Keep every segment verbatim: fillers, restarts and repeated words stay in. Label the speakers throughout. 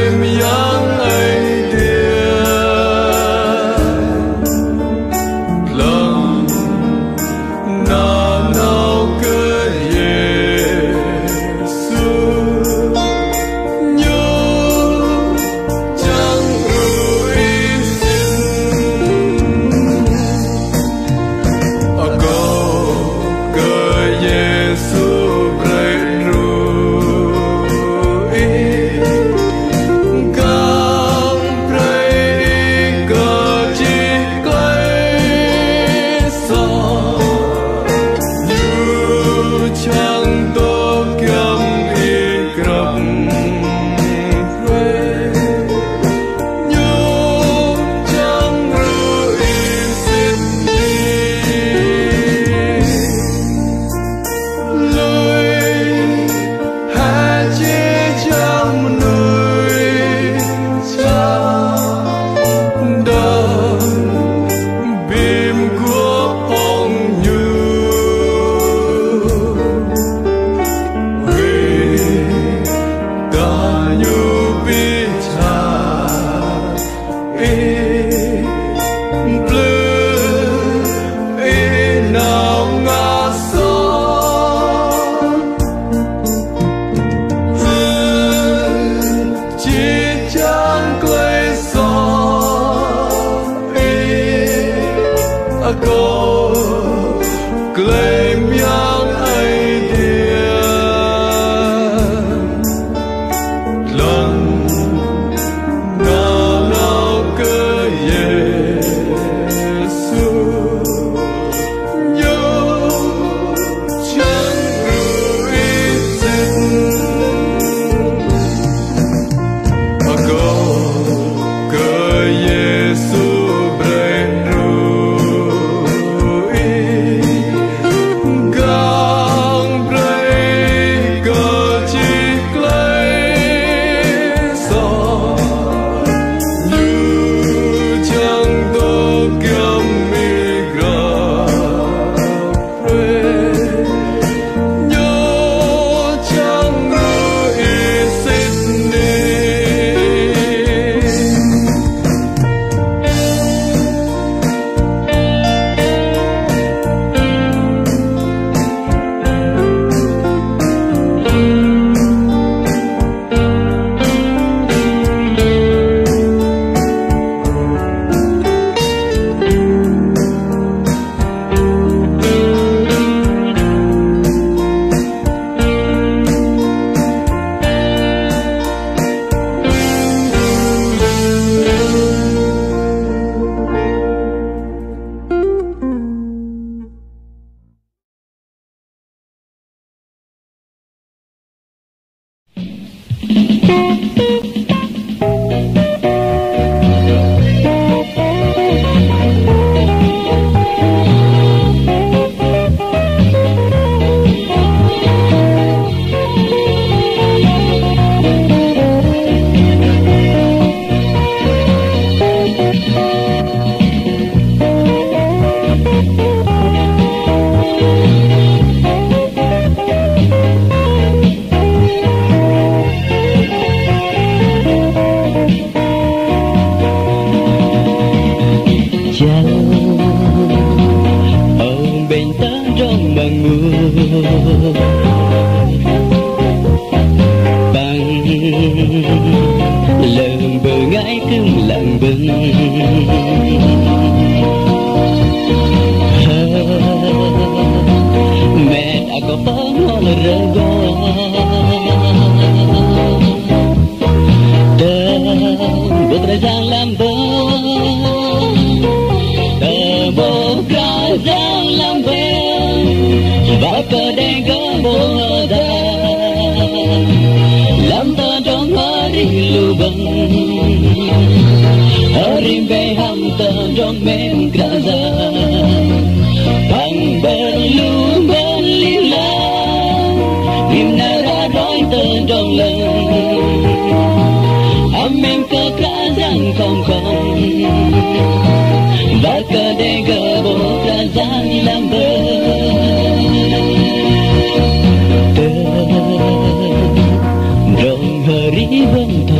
Speaker 1: giấc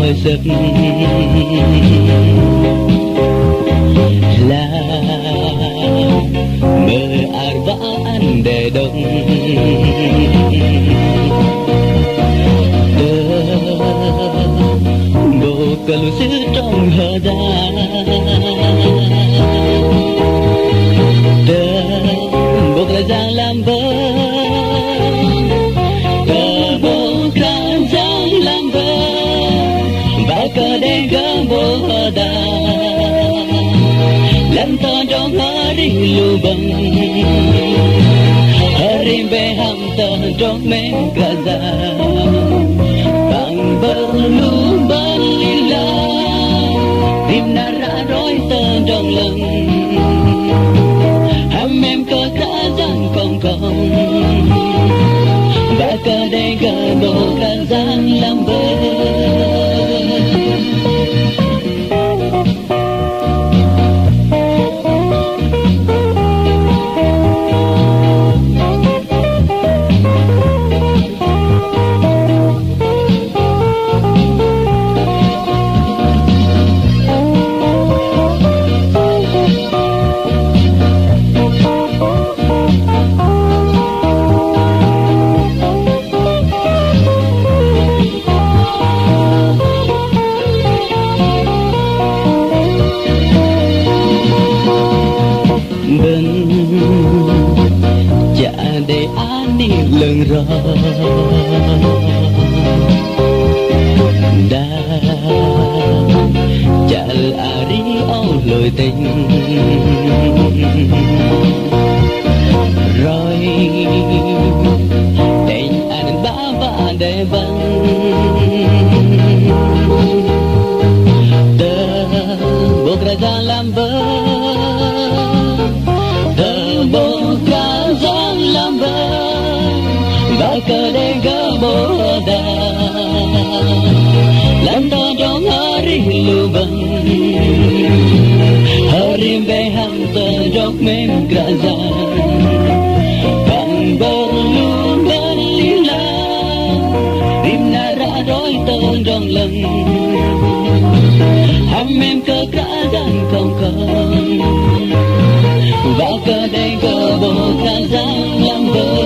Speaker 1: là mơ arbaan để đông bộ kalau sư trong hờ ra bộ là giang làm vợ bộ là giang làm vợ và cơ đen cơ bộ đà làm to trong hari lu bang hari be ham ta trong men gaza bang berlu balila tim nara roi ta trong lòng ham em cơ cả giang công công và cơ đen cơ bộ cả giang làm vợ lần ra đã chal ari âu lời tình rồi tình anh bá và để vắng tơ buộc ra ra làm vợ tơ buộc ra ra làm vợ và cơ đen cơ bộ đà làm to trong hari lu bang hari be ham ta trong men gaza bang berlu balila tim nara roi ta trong lòng ham em cơ cả giang không không và cơ đen cơ bộ cả giang làm vợ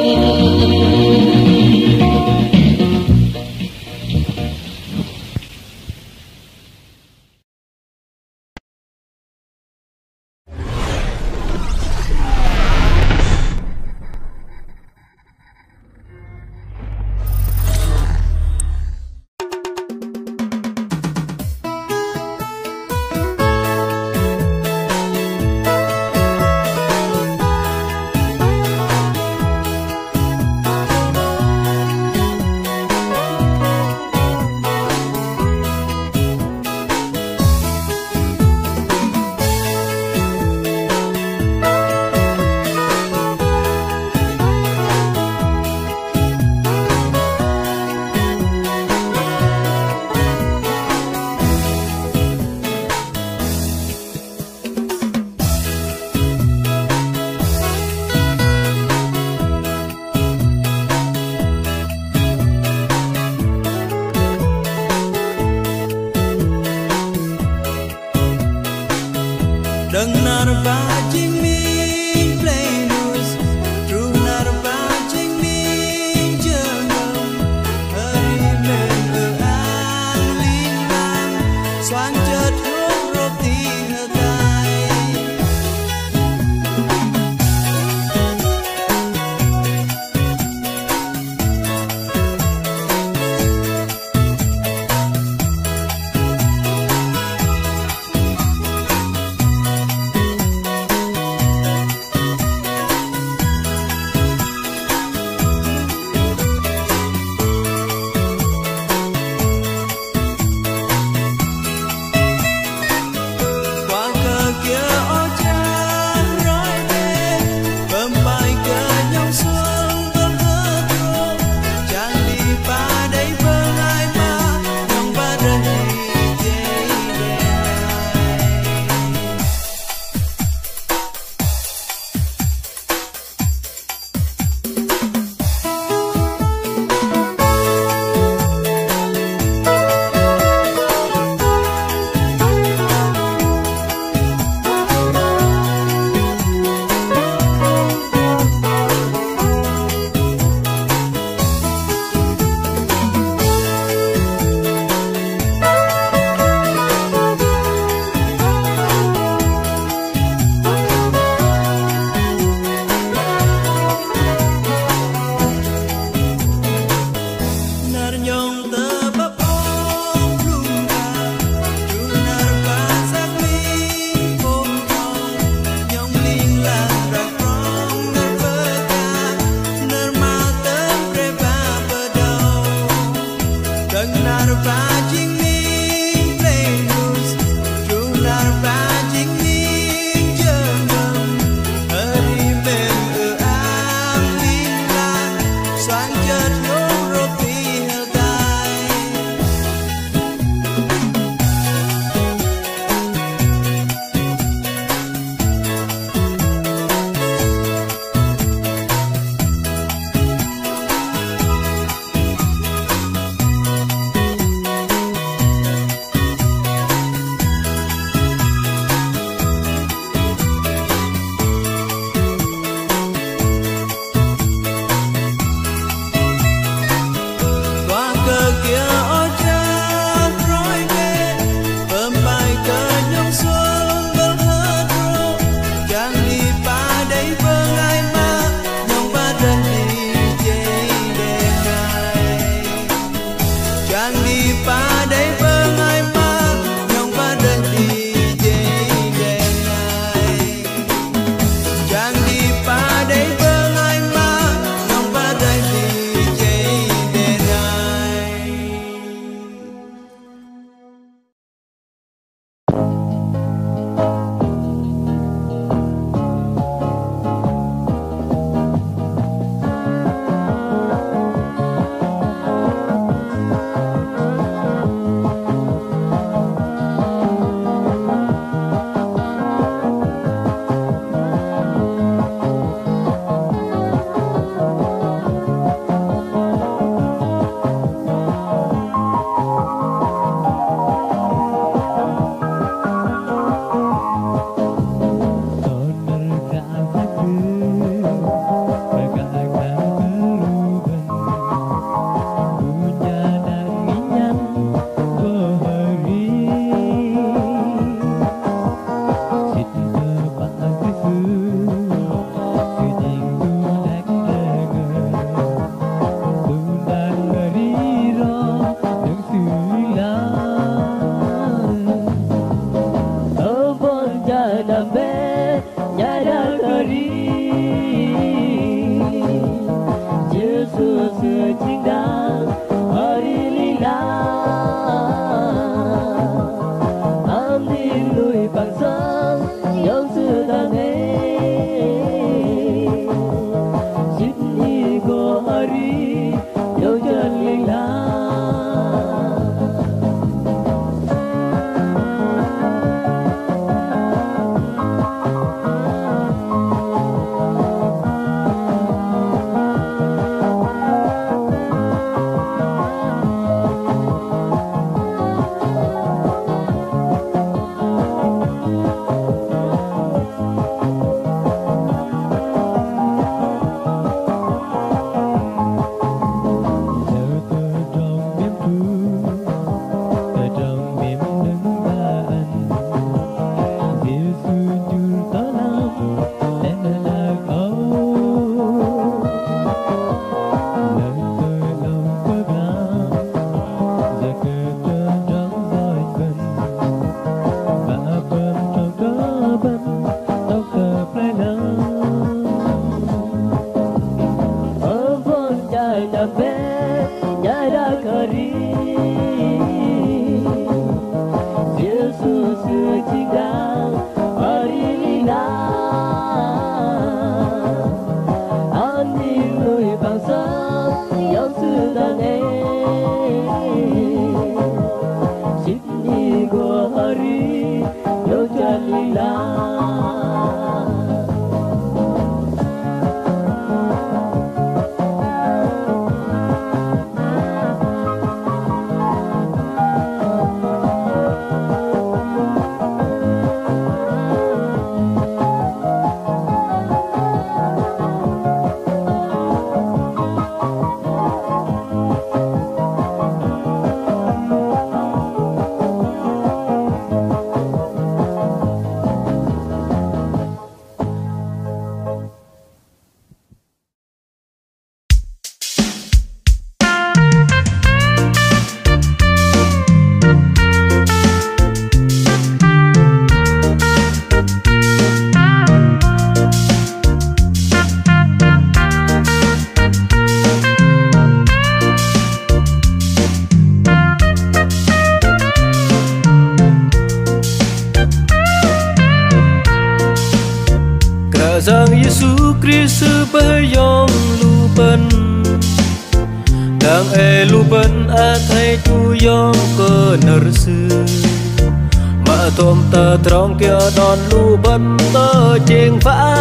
Speaker 2: rằng Giêsu Christ bây yong lu bên đang e lu bên a thay tu yong cơ nở sư mà tôm tơ trong kia đòn lu bên tơ chênh phá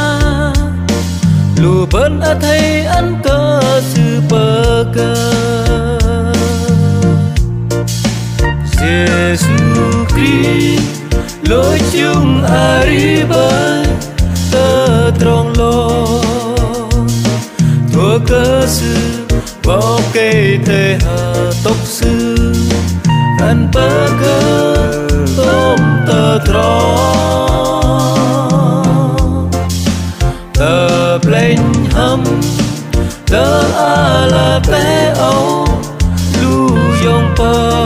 Speaker 2: lu bên a thay ăn cơ sư bơ cơ Giêsu Christ lối chung ari bơ tơ trong lo thua cơ sư bao cây thề hà tóc sư ăn bơ cơ tôm tơ trong tơ pleng hâm tơ a la pe âu lu yong pa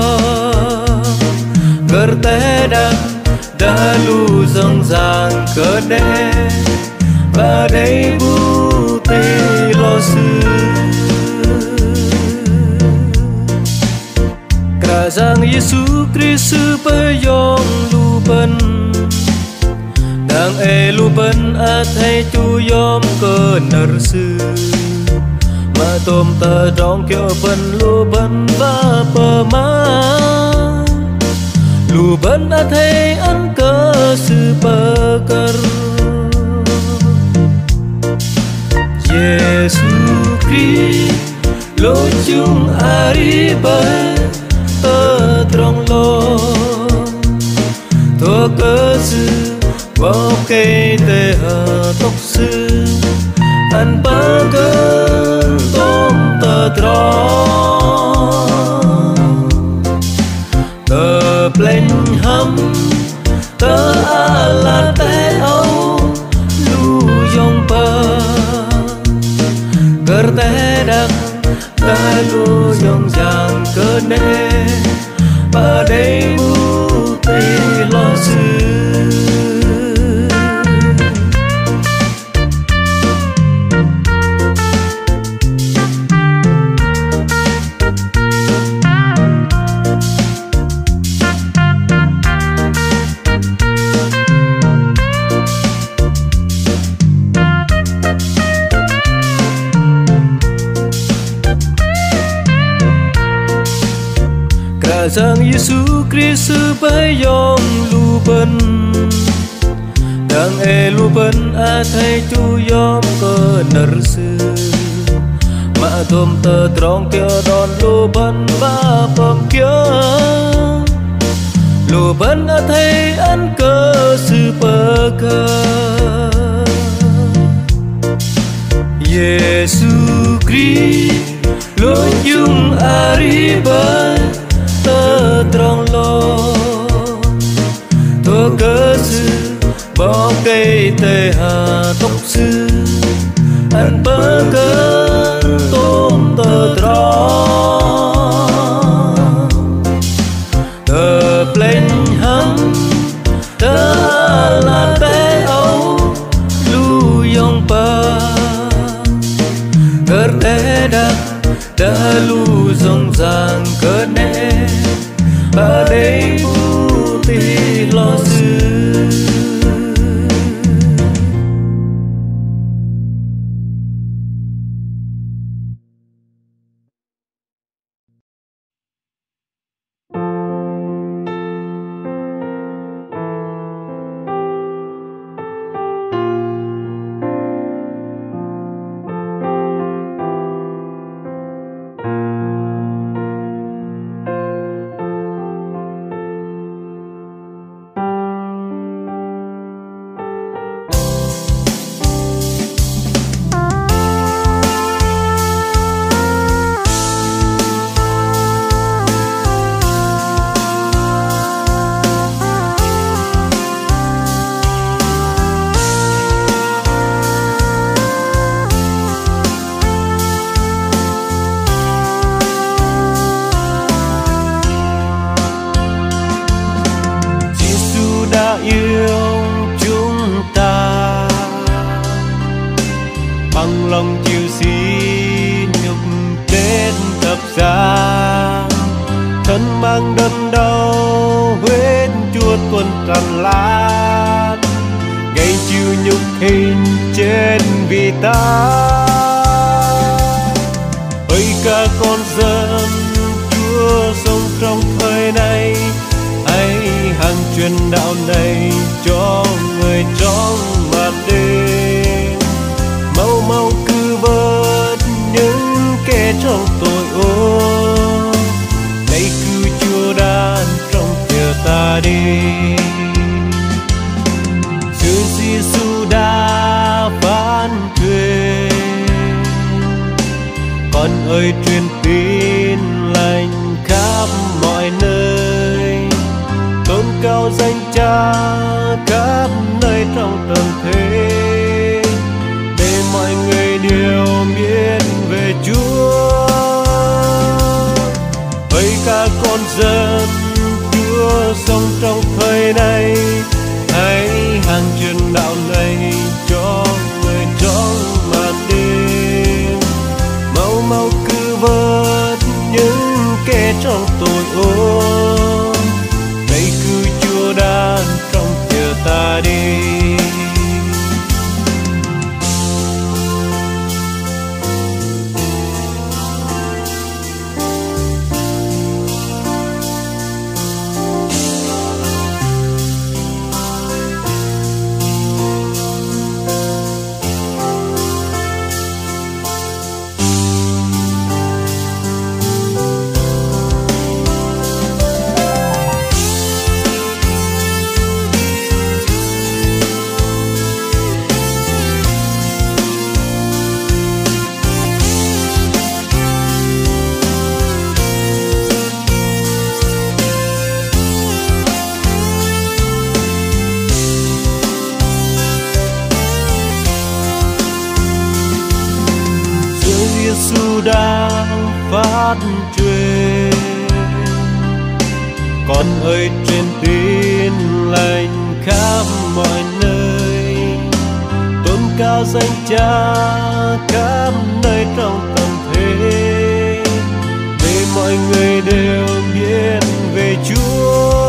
Speaker 2: cơ té đăng đã lu dâng dàng cơ đê và đây bu tê lo sư cả rằng Giêsu Christ bây yong lu bên đang e lu bên a thay tu yom cơ nở sư mà tôm tơ trong kia bên lu bên và bờ má lu bên a thay ăn cơ sư bơ cơ Giêsu Christ lối chung ari bơ tơ trong lo thua cơ sư bao cây tê hà tóc sư ăn bơ cơ tôm tơ trong tơ pleng hâm tơ a la te âu lu yong pa cơ té đăng ta lu yong giang cơ nê và đây bu tê lo sư rằng Giêsu Christ bây yong lu bên đang e lu bên a thay tu yom cơ nở sư mà tôm tơ trong kia đòn lu bên và bom kia lu bên a thay ăn cơ sư bơ cơ Giêsu Christ lối chung ari bơ tơ trong lo thua cơ sư bao cây tê hà tóc sư ăn bơ cơ tôm tơ trong tơ pleng hâm tơ la pe âu lu yong pa cơ té đăng đã lu dòng dàng cơ nê và đây bu tê lo sư
Speaker 3: lòng chịu xin nhục đến thập giá, thân mang đớn đau huyết chuột tuôn tràn lan, ngày chịu nhục hình trên vì ta. Hỡi cả con dân Chúa sống trong thời này, hãy hàng truyền đạo này cho người trong mặt đêm. Mau mau cứu vớt những kẻ trong tội ô, hãy cứu Chúa đan trong thìa ta đi. Chúa Giêsu đã phán thuyền, con ơi truyền tin lành khắp mọi nơi, tôn cao danh Cha khắp nơi trong tận thế, để mọi người đều biết về Chúa. Hỡi cả con dân Chúa sống trong thời này, hãy hàng truyền đạo này cho người trong màn đêm. Mau mau cứu vớt những kẻ trong tội ô, hãy cứu Chúa đan trong thìa ta đi. Giêsu đang phát truyền, con ơi truyền tin lành khắp mọi nơi, tôn cao danh Cha khắp nơi trong tận thế, để mọi người đều biết về Chúa.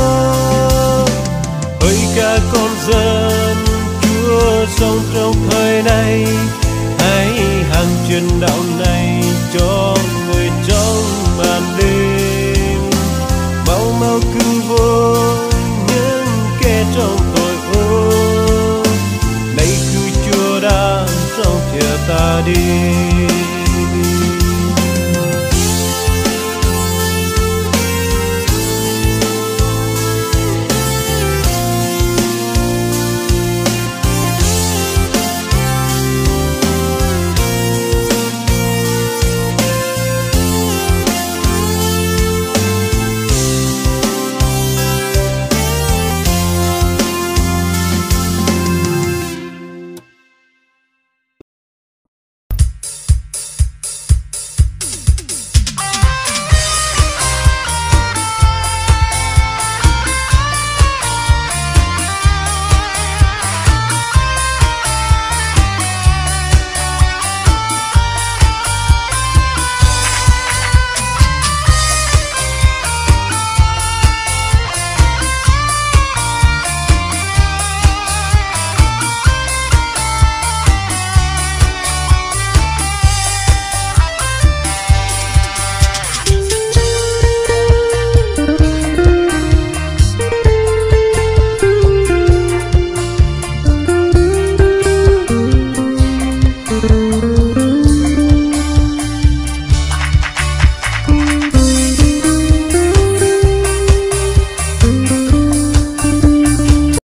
Speaker 3: Hỡi cả con dân Chúa sống trong thời này, hãy hàng truyền đạo này cho người trong màn đêm. Mau mau cứu vớt những kẻ trong tội ô, hãy cứu Chúa đang trong thìa ta đi.